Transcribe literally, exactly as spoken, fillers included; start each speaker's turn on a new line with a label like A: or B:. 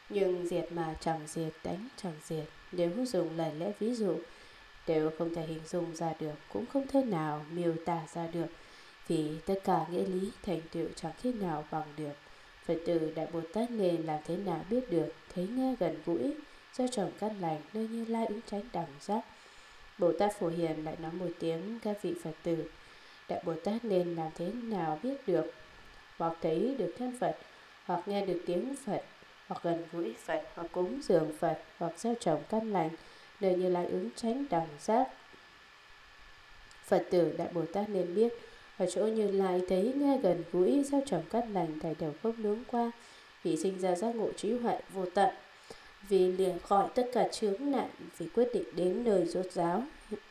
A: Nhưng diệt mà chẳng diệt, đánh chẳng diệt, nếu dùng lời lẽ ví dụ đều không thể hình dung ra được, cũng không thể nào miêu tả ra được, vì tất cả nghĩa lý thành tựu chẳng khi nào bằng được. Phật tử Đại Bồ Tát nên làm thế nào biết được, thấy nghe gần gũi, do trồng căn lành nơi Như Lai ứng chánh đẳng giác. Bồ Tát Phổ Hiền lại nói một tiếng: các vị Phật tử Đại Bồ Tát nên làm thế nào biết được, hoặc thấy được thân Phật, hoặc nghe được tiếng Phật, hoặc gần gũi Phật, hoặc cúng dường Phật, hoặc gieo trồng căn lành nơi Như Lai ứng chánh đẳng giác. Phật tử Đại Bồ Tát nên biết, ở chỗ Như Lai thấy nghe gần gũi, gieo trồng căn lành thảy đều không nướng qua, vì sinh ra giác ngộ trí huệ vô tận, vì lìa khỏi tất cả chướng nạn, vì quyết định đến nơi rốt ráo,